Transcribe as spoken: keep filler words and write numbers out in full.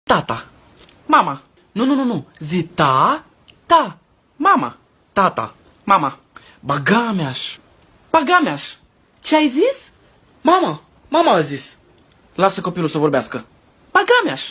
Tata. Mama. Nu, nu, nu, nu. Zi ta, ta. Mama. Tata. Mama. Bagameaș. Bagameaș. Ce ai zis? Mama, mama a zis. Lasă copilul să vorbească. Bagameaș.